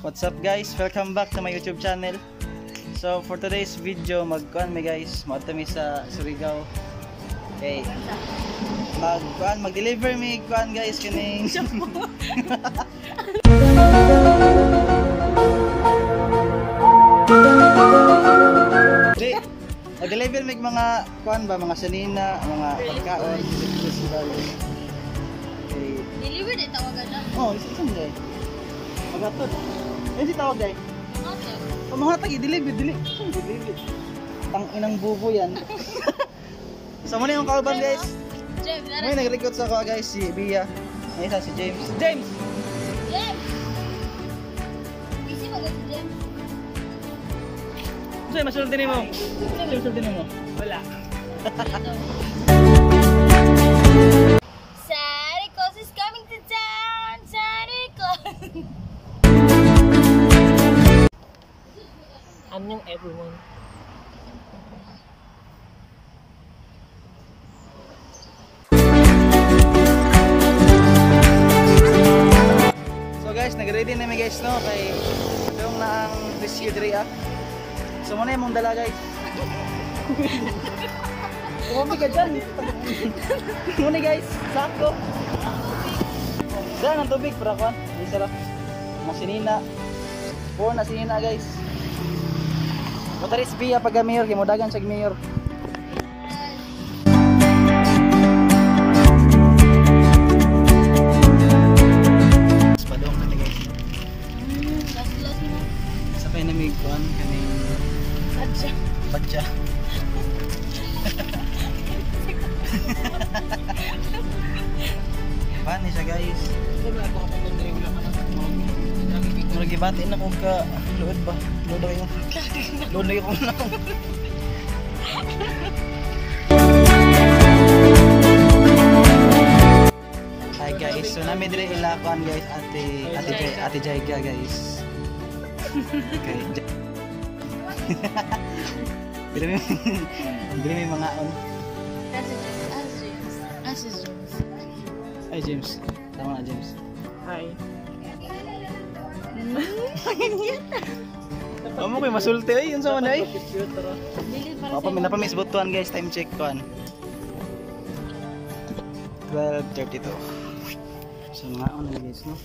What's up guys? Welcome back to my YouTube channel. So for today's video, magkuan mi guys, magtami sa Surigao. Okay. Mag-deliver mi kuan guys kining. Mag-deliver mi mga kuan ba, mga sanina, mga pagkaon. Okay. Deliver din tawagan na. Oh, isang day. Magatod. Ano si tawag day? Mahatag. Pamahatag, i-deliver. Tang inang bubo yan. So muna yung kalban guys. James, May nag-record sa ako guys, si Bia. May isa si James. James! James! Busy ba si James? Sa'yo, masultin mo. Sa'yo, masultin mo. Wala. Santa Claus is coming to town! Santa Claus! Anyong everyone. So guys, nag-ready na mi guys no kay yung na ang rescue diri ah. So muna yung mong dala guys. Kumami ka dyan. Muna guys, sakto. Daan ang tubig para kuhan. Isa lang. Masinina. Puro na sinina guys. Motoris Bia pag mayor, kaya modagan siya mayor. Padong na guys. Last mo. Sa kaya namig kuhan kaning Badya. Paano siya guys? Nagibatiin ako ka load ba? Load ako na ako. Hi guys, so namin dire ilakuan guys ate Jaiga guys. Okay. Bili may mga on. As is James. Ay James. Tama na James. Hi. Kamu ko'y masulti ay yun sa manay. Dili para Papa minapamiss butuan guys, time check kuan. 12:32. So mga on guys no.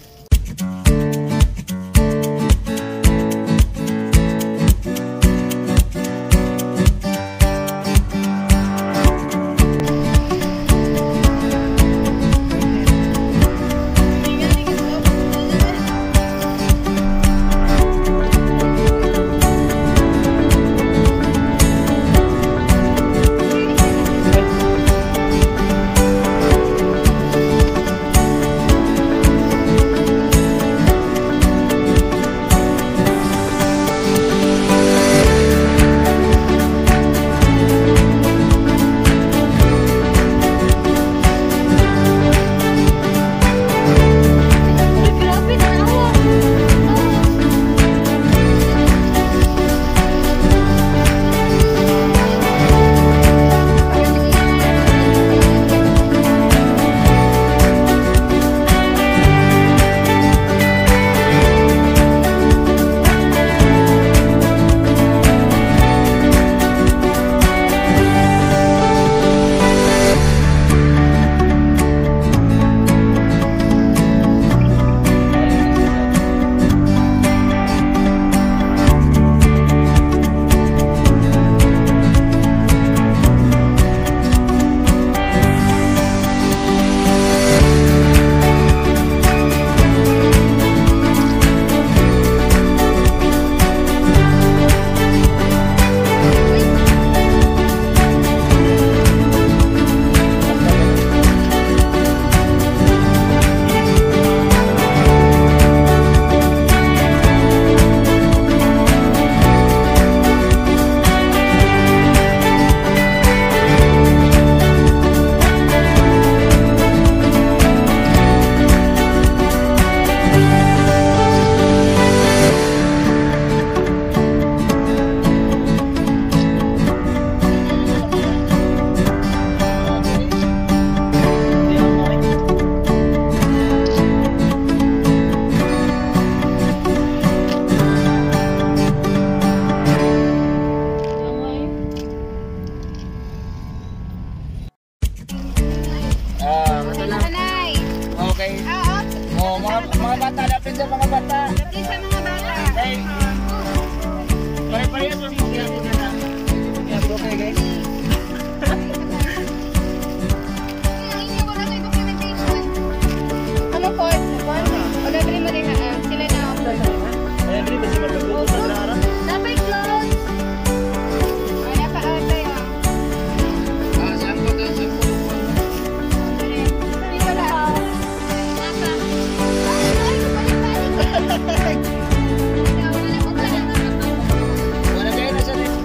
sa mga bata. Pare-parehas yung siya ko na lang. Kaya bro kayo guys. Hindi ko na ito documentation. Ano po? Libre mo rin na. Sila na ako. Libre ba si magkagulo sa Lara? Dapat close. Wala pa ata yun. Saan ko tayo sa pulo? Hindi wala. Napa. Wala kayo na siya rin.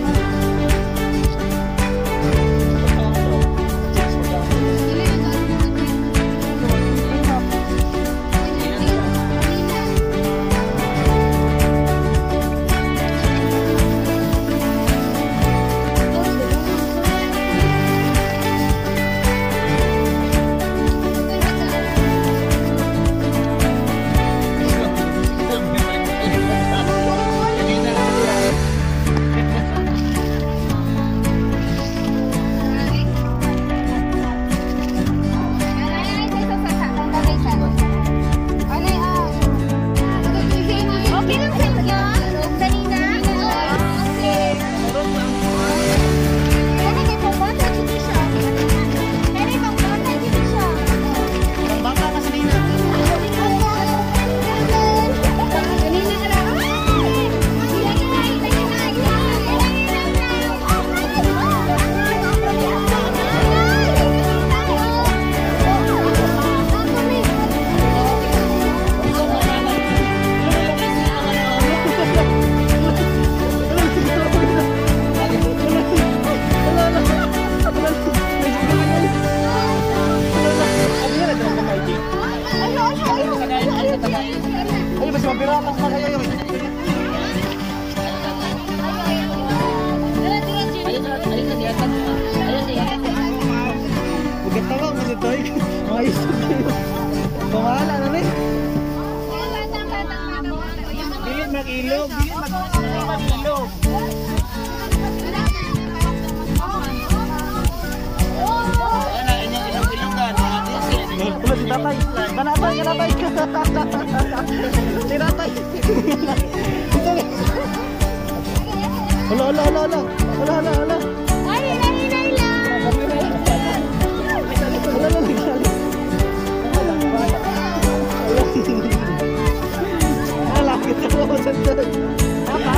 Ay, mas mabirakas na kayo yun. Bugat na lang kasi tayo. Ayos na kayo. Pangalan na rin. Bilit mag-ilog. Bilit mag-ilog. Wala si tatay. Kanatay, kanatay. Si tatay. Hala, hala, hala, hala. Hala, hala, hala. Ay, hinay lang. Hala, hala, hala. Hala, kita mo sa tatay. Apa?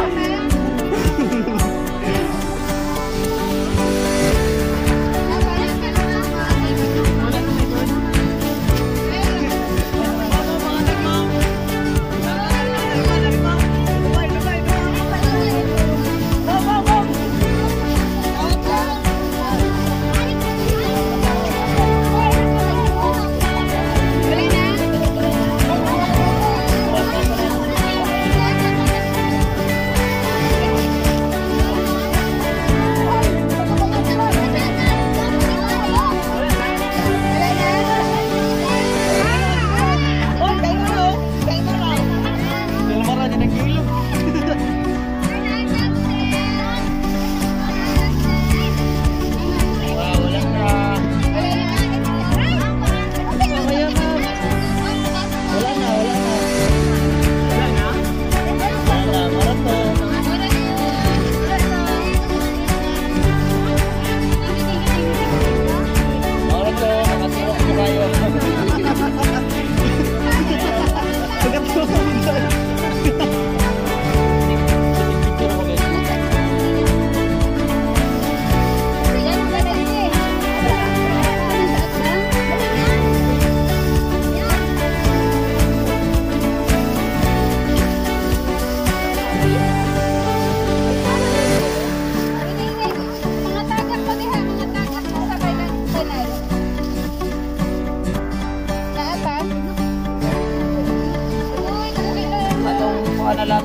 Na lang.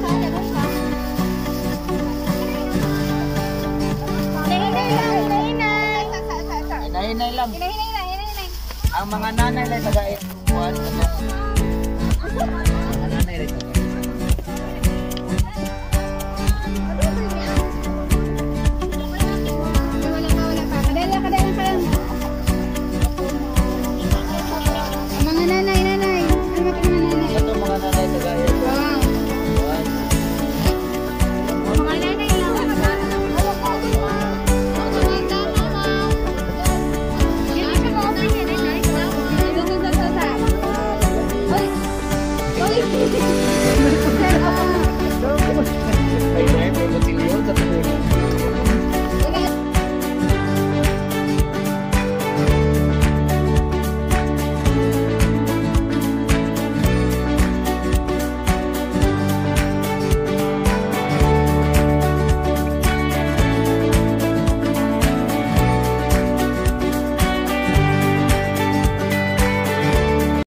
Hinahinay lang. Ang mga nanay lang tagain. Mga nanay rin tagain. Mga nanay. Ito mga nanay tagain. Ay, dahil, pero matilyon sa tuloy.